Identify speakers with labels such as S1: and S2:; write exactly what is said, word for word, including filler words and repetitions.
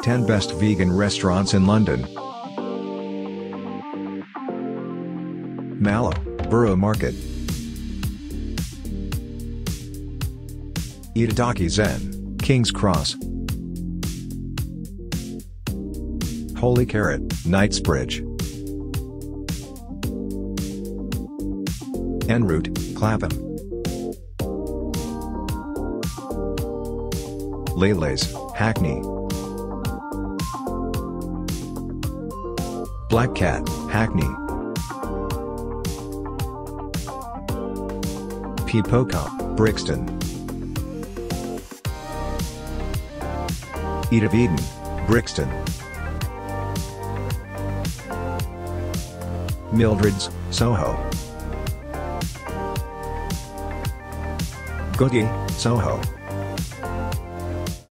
S1: ten Best Vegan Restaurants in London. Mallow, Borough Market. Itadaki Zen, King's Cross. Holy Carrot, Knightsbridge. En route, Clapham. Lele's, Hackney. Black Cat, Hackney. Pipoca, Brixton. Eat of Eden, Brixton. Mildreds, Soho. Gauthier, Soho.